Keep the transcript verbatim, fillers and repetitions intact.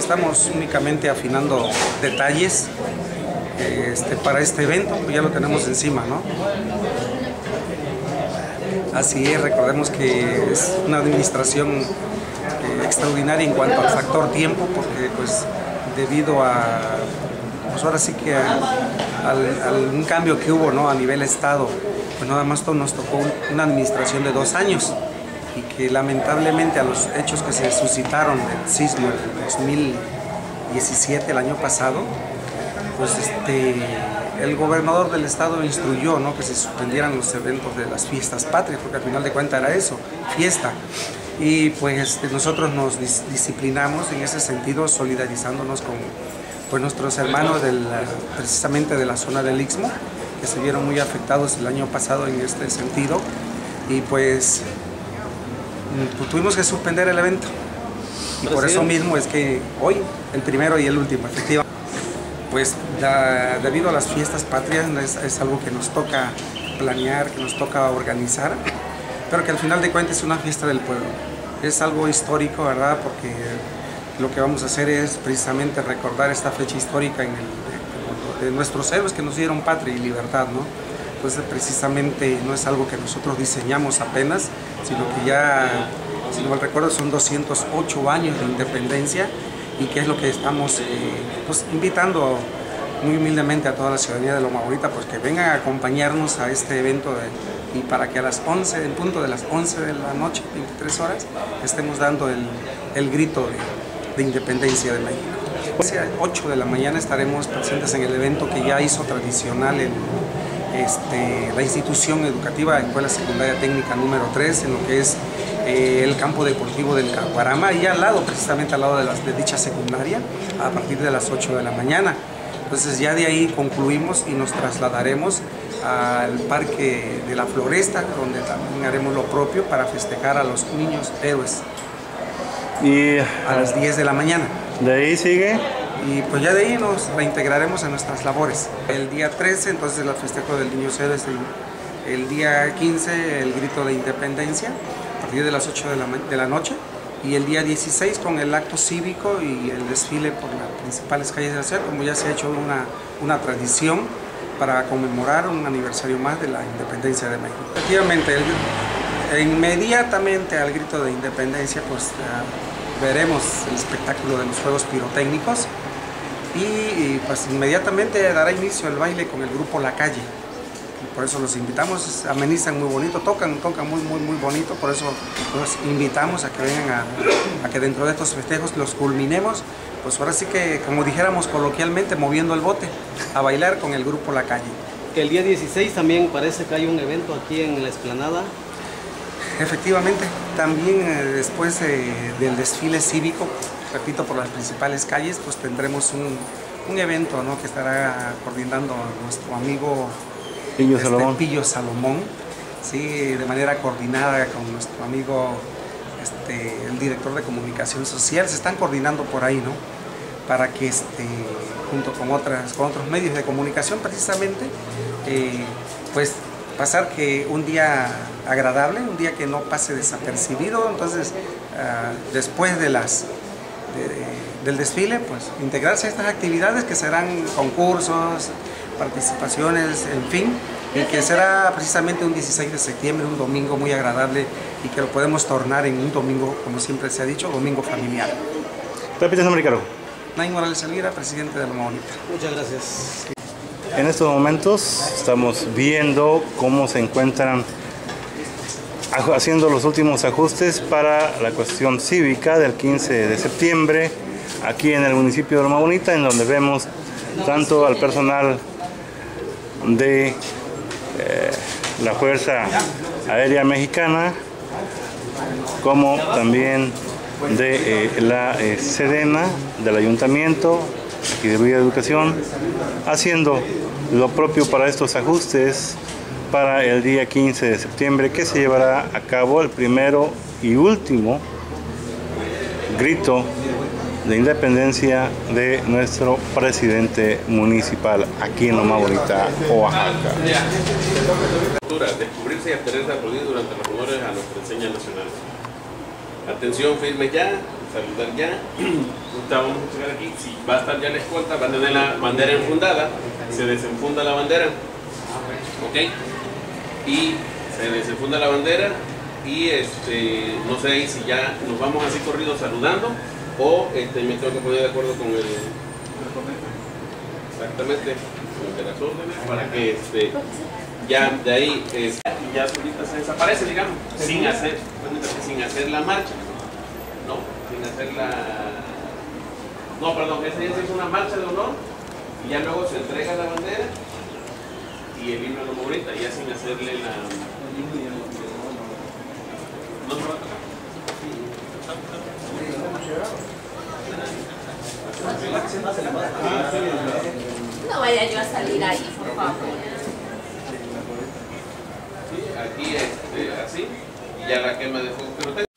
estamos únicamente afinando detalles este, para este evento, pues ya lo tenemos encima, ¿no? Así es, recordemos que es una administración eh, extraordinaria en cuanto al factor tiempo, porque pues debido a, pues ahora sí que a, al, al un cambio que hubo, ¿no? A nivel estado, pues nada más nos tocó un, una administración de dos años y que lamentablemente a los hechos que se suscitaron del sismo del dos mil diecisiete, el año pasado, pues este, el gobernador del estado instruyó, ¿no? Que se suspendieran los eventos de las fiestas patrias, porque al final de cuentas era eso, fiesta. Y pues este, nosotros nos dis disciplinamos en ese sentido, solidarizándonos con pues, nuestros hermanos del, precisamente de la zona del Istmo, que se vieron muy afectados el año pasado en este sentido. Y pues, pues tuvimos que suspender el evento. Y por eso mismo es que hoy, el primero y el último, efectivamente. Pues da, debido a las fiestas patrias es, es algo que nos toca planear, que nos toca organizar, pero que al final de cuentas es una fiesta del pueblo. Es algo histórico, ¿verdad? Porque lo que vamos a hacer es precisamente recordar esta fecha histórica en el, de, de nuestros héroes que nos dieron patria y libertad, ¿no? Entonces precisamente no es algo que nosotros diseñamos apenas, sino que ya, si no mal recuerdo, son doscientos ocho años de independencia. Y que es lo que estamos eh, pues, invitando muy humildemente a toda la ciudadanía de Loma Bonita, pues que vengan a acompañarnos a este evento de, y para que a las once, en punto de las once de la noche, veintitrés horas, estemos dando el, el grito de, de independencia de México. A las ocho de la mañana estaremos presentes en el evento que ya hizo tradicional el, este, la institución educativa Escuela Secundaria Técnica número tres, en lo que es Eh, el campo deportivo del Caguarama, y al lado, precisamente al lado de, las, de dicha secundaria, a partir de las ocho de la mañana. Entonces ya de ahí concluimos y nos trasladaremos al Parque de la Floresta, donde también haremos lo propio para festejar a los niños héroes. Y a las diez de la mañana. ¿De ahí sigue? Y pues ya de ahí nos reintegraremos a nuestras labores. El día trece, entonces, el festejo del niño héroes. El, el día quince, el grito de independencia, a partir de las ocho de la, de la noche, y el día dieciséis con el acto cívico y el desfile por las principales calles de la ciudad, como ya se ha hecho una, una tradición para conmemorar un aniversario más de la independencia de México. Efectivamente, el, inmediatamente al grito de independencia, pues uh, veremos el espectáculo de los fuegos pirotécnicos y, y pues inmediatamente dará inicio el baile con el grupo La Calle. Por eso los invitamos, amenizan muy bonito, tocan, tocan muy, muy, muy bonito, por eso los invitamos a que vengan a, a que dentro de estos festejos los culminemos, pues ahora sí que, como dijéramos coloquialmente, moviendo el bote, a bailar con el grupo La Calle. Que el día dieciséis también parece que hay un evento aquí en la explanada. Efectivamente, también eh, después eh, del desfile cívico, repito, por las principales calles, pues tendremos un, un evento, ¿no? Que estará coordinando nuestro amigo Pillo este, Salomón. Pillo Salomón, sí, de manera coordinada con nuestro amigo, este, el director de comunicación social. Se están coordinando por ahí, ¿no? Para que, este, junto con, otras, con otros medios de comunicación, precisamente, eh, pues pasar que un día agradable, un día que no pase desapercibido. Entonces, uh, después de las, de, de, del desfile, pues integrarse a estas actividades que serán concursos, participaciones, en fin, y que será precisamente un dieciséis de septiembre, un domingo muy agradable y que lo podemos tornar en un domingo, como siempre se ha dicho, domingo familiar. ¿Repite su nombre, Ricardo? Nain Morales Elvira, presidente de Loma Bonita. Muchas gracias. En estos momentos estamos viendo cómo se encuentran haciendo los últimos ajustes para la cuestión cívica del quince de septiembre aquí en el municipio de Loma Bonita, en donde vemos tanto al personal de eh, la Fuerza Aérea Mexicana como también de eh, la eh, Sedena, del Ayuntamiento y de Villa de Educación, haciendo lo propio para estos ajustes para el día quince de septiembre, que se llevará a cabo el primero y último grito de independencia de nuestro presidente municipal aquí en Loma Bonita, Oaxaca. Descubrirse y abstenerse de aplaudir durante los honores a nuestra enseña nacional. Atención firme ya. saludar ya. Vamos a checar aquí, si va a estar ya la escolta, va a tener la bandera enfundada, se desenfunda la bandera, ok, y se desenfunda la bandera y este, no sé si ya nos vamos así corridos saludando o este, me tengo que poner de acuerdo con el, exactamente, con el de las órdenes para que este, ya de ahí es, y ya solita se desaparece, digamos, sin hacer, sin hacer la marcha, no, sin hacer la, no, perdón, esa ya se hizo una marcha de honor y ya luego se entrega la bandera y el himno de la bonita, ya sin hacerle la, no se va a tocar. No vaya yo a salir ahí, por favor. Sí, aquí este, así, y ya la quema de fuego.